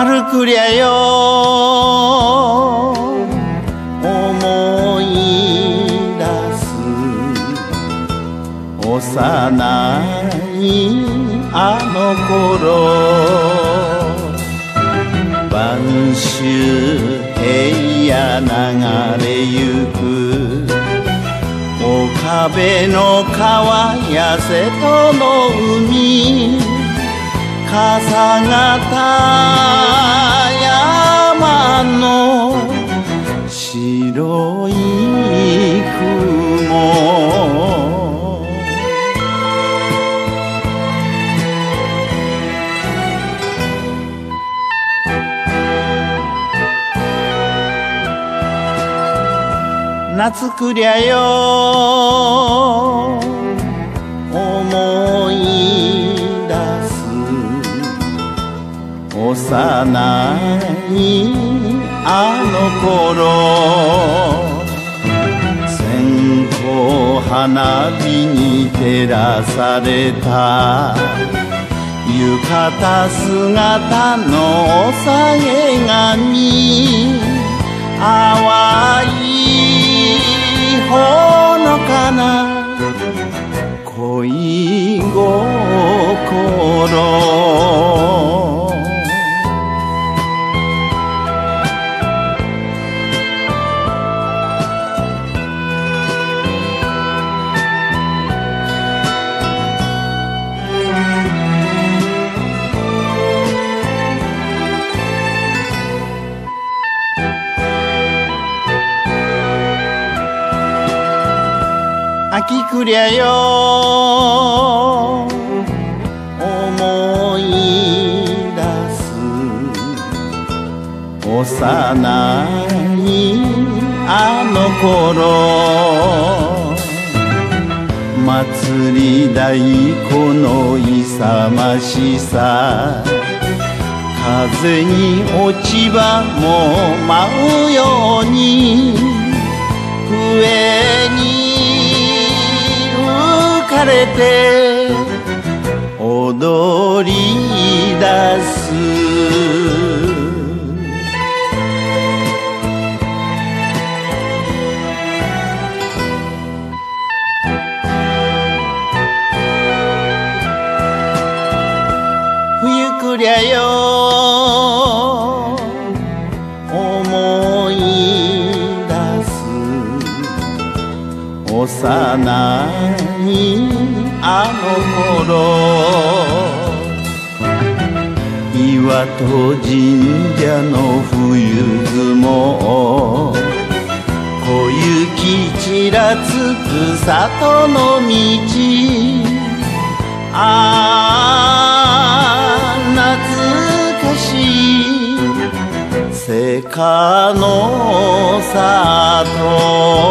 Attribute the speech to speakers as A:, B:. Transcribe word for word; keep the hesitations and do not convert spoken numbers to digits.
A: 春くりゃよ思い出す幼いあの頃晩秋平野流れゆく岡部の川や瀬戸の海笠形山の白い雲夏くりゃよ思い出す幼いあの頃線香花火に照らされた浴衣姿のおさげ髪淡いほのかな恋心秋くりゃよ思い出す幼いあの頃祭り太鼓の勇ましさ風に落ち葉も舞うように笛に浮かれて踊り出す冬くりゃよ思い出す幼いあの頃岩戸神社の冬雲小雪ちらつく里の道ああ懐かしいせかの里